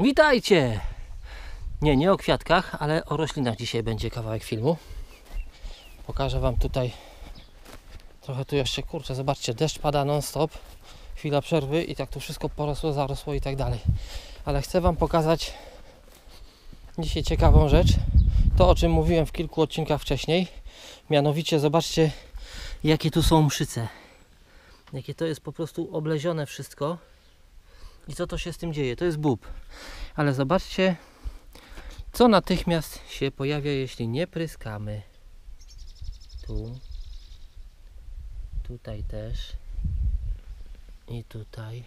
Witajcie! Nie o kwiatkach, ale o roślinach dzisiaj będzie kawałek filmu. Pokażę wam tutaj trochę tu jeszcze, kurczę, zobaczcie, deszcz pada non stop, chwila przerwy i tak tu wszystko porosło, zarosło i tak dalej. Ale chcę wam pokazać dzisiaj ciekawą rzecz, to o czym mówiłem w kilku odcinkach wcześniej. Mianowicie zobaczcie, jakie tu są mszyce. Jakie to jest po prostu oblezione wszystko. I co to się z tym dzieje? To jest bób. Ale zobaczcie, co natychmiast się pojawia, jeśli nie pryskamy. Tu. Tutaj też. I tutaj.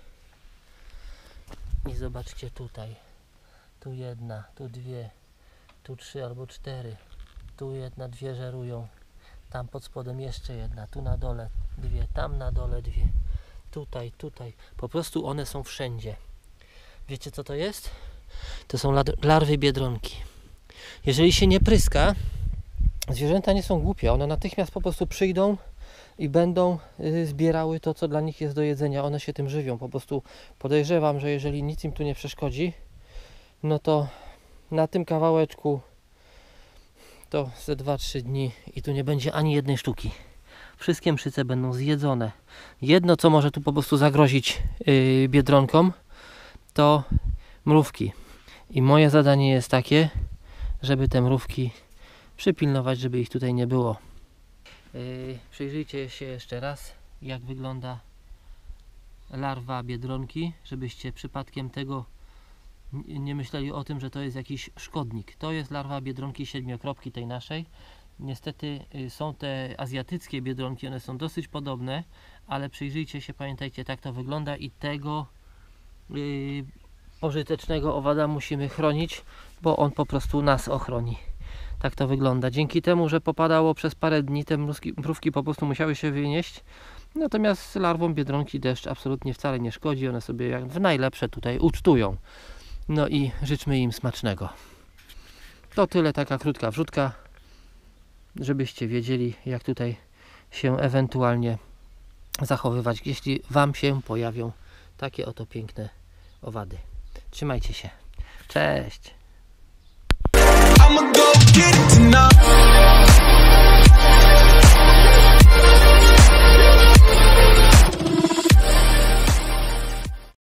I zobaczcie tutaj. Tu jedna, tu dwie, tu 3 albo 4. Tu jedna, 2 żerują. Tam pod spodem jeszcze jedna. Tu na dole 2, tam na dole 2. Tutaj. Po prostu one są wszędzie. Wiecie co to jest? To są larwy biedronki. Jeżeli się nie pryska, zwierzęta nie są głupie. One natychmiast po prostu przyjdą i będą zbierały to, co dla nich jest do jedzenia. One się tym żywią. Po prostu podejrzewam, że jeżeli nic im tu nie przeszkodzi, no to na tym kawałeczku to ze 2-3 dni i tu nie będzie ani jednej sztuki. Wszystkie mszyce będą zjedzone. Jedno, co może tu po prostu zagrozić biedronkom, to mrówki. I moje zadanie jest takie, żeby te mrówki przypilnować, żeby ich tutaj nie było. Przyjrzyjcie się jeszcze raz, jak wygląda larwa biedronki, żebyście przypadkiem tego nie myśleli o tym, że to jest jakiś szkodnik. To jest larwa biedronki siedmiokropki, tej naszej. Niestety są te azjatyckie biedronki, one są dosyć podobne, ale przyjrzyjcie się, pamiętajcie, tak to wygląda i tego pożytecznego owada musimy chronić, bo on po prostu nas ochroni. Tak to wygląda. Dzięki temu, że popadało przez parę dni, te mrówki po prostu musiały się wynieść. Natomiast larwom biedronki deszcz absolutnie wcale nie szkodzi. One sobie jak w najlepsze tutaj ucztują. No i życzmy im smacznego. To tyle, taka krótka wrzutka, żebyście wiedzieli, jak tutaj się ewentualnie zachowywać, jeśli wam się pojawią takie oto piękne owady. Trzymajcie się. Cześć!